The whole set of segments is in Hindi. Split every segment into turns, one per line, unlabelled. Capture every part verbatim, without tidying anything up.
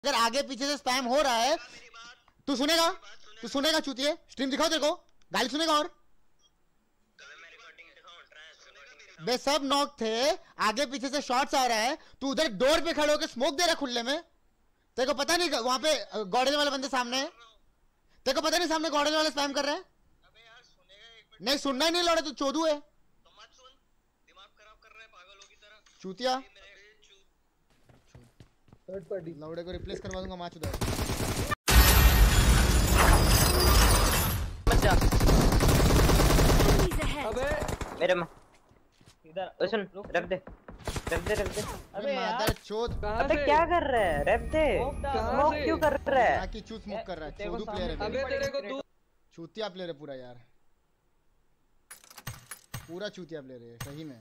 अगर आगे पीछे से स्पैम हो रहा है तू सुनेगा, तू सुनेगा चूतिए। स्ट्रीम दिखाओ तेरे को, गाली सुनेगा। और बे सब नॉक थे, आगे पीछे से शॉट्स आ रहा है, तू उधर डोर पे खड़े होकर स्मोक दे रहा है खुले में। तेरे को पता नहीं वहां पे गॉडल वाले बंदे सामने है, तेरे को पता नहीं सामने गॉडल वाले स्पैम कर रहे हैं।
अबे यार सुनेगा एक मिनट,
नहीं सुनना ही नहीं लौड़े, तू चोदू है
तो मत सुन, दिमाग खराब कर रहा है पागलों की तरह
चूतिया।
थर्ड पार्टी
लौड़े को रिप्लेस करवा दूंगा माच उधर।
अबे
मेरे में इधर सुन, रख दे रख दे रख दे।
अबे मादर चोद,
अबे क्या कर रहा है? रख दे, स्मोक क्यों कर रहा है?
आकी चूत स्मोक कर रहा है, चोदू प्लेयर है।
अबे तेरे को तू
चूतिया प्लेयर है पूरा यार, पूरा चूतिया प्लेयर है सही में।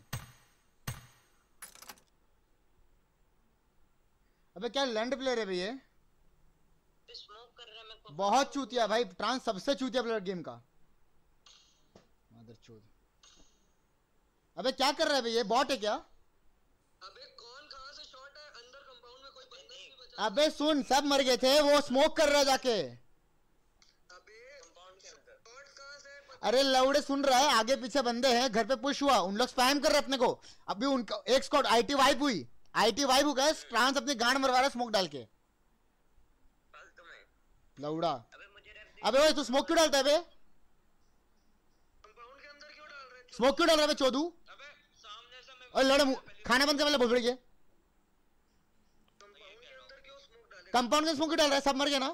अबे क्या लैंड प्लेयर है भाई ये,
स्मोक कर रहा है। मैं
बहुत चूतिया भाई। ट्रांस सबसे चूतिया प्लेयर गेम का, मादर चोद। अबे क्या कर रहा है भाई ये, बॉट है क्या?
अबे कौन कहां से शॉट है? अंदर कंपाउंड में कोई बंदा नहीं बचा।
अबे सुन, सब मर गए थे, वो स्मोक कर रहा है जाके।
अबे कंपाउंड के अंदर शॉट कहां से?
अरे लौड़े सुन रहा है, आगे पीछे बंदे हैं, घर पे पुश हुआ, उन लोग स्पैम कर रहे अपने को। अभी उनका एक स्क्वाड आईटी वाइप हुई, आईटी वाइप हो गया। ट्रांस अपनी गांड मरवा रहा है स्मोक डाल के,
फालतू में
लौड़ा।
अबे मुझे रैप दे।
अबे ओए तू स्मोक क्यों डालता है बे,
कंपाउंड के अंदर क्यों डाल रहे हैं?
स्मोक क्यों डाल रहा है बे चोदू?
अबे सामने से मैं
और लौड़े खाना बंद कर पहले, भूल रही है।
कंपाउंड के अंदर क्यों स्मोक डाले?
कंपाउंड में स्मोक क्यों डाल रहा है, सब मर गया ना।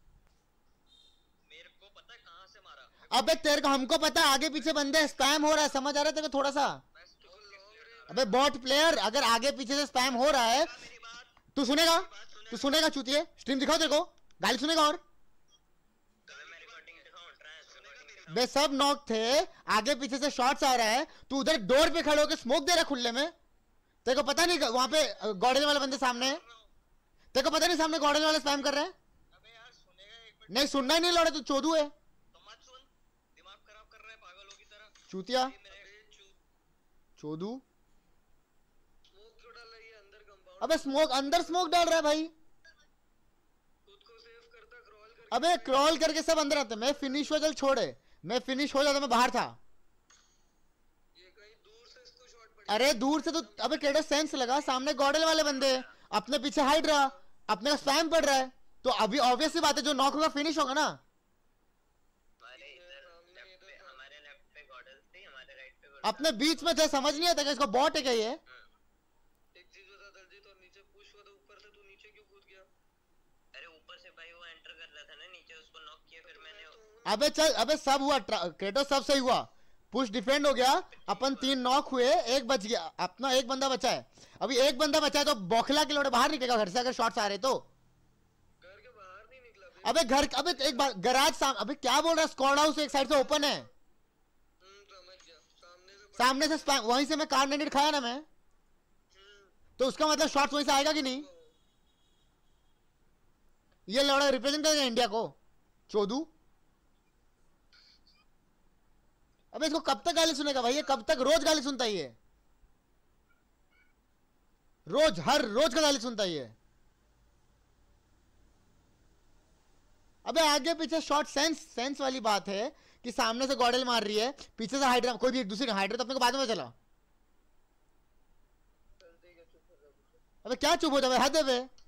मेरे को पता है कहां से मारा।
अबे तेरे को, हमको पता है आगे पीछे बंदे स्पैम हो रहा है, समझ आ रहा है तेरे को थोड़ा सा? अबे बॉट प्लेयर, अगर आगे पीछे से स्पैम हो रहा है तू सुनेगा, तू सुनेगा चूतिए। स्ट्रीम दिखाओ तेरे को, गाली सुनेगा। और
मैं रिकॉर्डिंग दिखाऊं? ट्रांस रिकॉर्डिंग
बे सब नॉक थे, आगे पीछे से शॉट्स आ रहा है, तू उधर डोर पे खड़े होकर स्मोक दे रहा है खुले में। तेरे को पता नहीं वहां पे गॉडल वाले बंदे सामने है, तेरे को पता नहीं सामने गॉडल वाले स्पैम कर रहे हैं।
अबे यार सुनेगा एक मिनट,
नहीं सुनना ही नहीं लौड़े, तू चोदू है
तो मत सुन, दिमाग खराब कर रहा है पागलों की तरह
चूतिया
मेरे चू।
चोदू।
स्मोक क्यों डाल रही है अंदर कंपाउंड?
अबे स्मोक अंदर स्मोक डाल रहा है भाई।
खुद को सेव करता क्रॉल कर।
अबे क्रॉल करके सब अंदर आते, मैं फिनिश हो, चल छोड़े, मैं फिनिश हो जाता, मैं बाहर था।
ये कहीं दूर से इसको शॉट पड़ी।
अरे दूर से तो, अबे केड़ा सेंस लगा, सामने गॉडल वाले बंदे, अपने पीछे हाइड रहा, अपने का स्पैम पड़ रहा है, तो अभी ऑब्वियस सी बात है जो नॉक होगा फिनिश होगा ना।
हमारे इधर लेफ्ट पे, हमारे लेफ्ट पे गॉडल्स थी, हमारे राइट पे गॉडल्स।
अपने बीच में थे, समझ नहीं आता कि इसको बॉट है क्या ये।
एक चीज बता दलजीत, और नीचे पुश हुआ तो ऊपर से तू नीचे क्यों कूद गया? अरे ऊपर से भाई वो एंटर कर रहा था ना नीचे, उसको नॉक किया, फिर मैंने
अबे चल, अबे सब हुआ, क्रेटो सब सही हुआ, पुश डिफेंड हो गया, अपन तीन नॉक हुए, एक बच गया, अपना एक बंदा बचा है। अभी एक बंदा बचा है तो बौखला के लोड़े बाहर निकलेगा घर से अगर शॉट्स आ रहे तो।
घर के बाहर नहीं निकला बे।
अबे घर, अबे एक बार गराज साम, अबे क्या बोल रहा है, स्क्वाड हाउस एक साइड से ओपन है,
हम्म समझ गया। सामने से
सामने से स्पैम, वहीं से मैं कार नेट खाया ना मैं, तो उसका मतलब शॉट्स वहीं से आएगा कि नहीं। ये लौड़ा रिप्रेजेंट करेगा इंडिया को, चोदू। अबे इसको कब तक गाली सुनेगा भाई ये, कब तक रोज गाली सुनता है ये, रोज हर रोज का गाली सुनता है ये। अबे आगे पीछे शॉट, सेंस सेंस वाली बात है कि सामने से गॉडल मार रही है, पीछे से हाइड्रा, कोई भी एक दूसरी हाइड्रा तो अपने को बाद में चला। अबे क्या चुप हो जाए, हद है बे।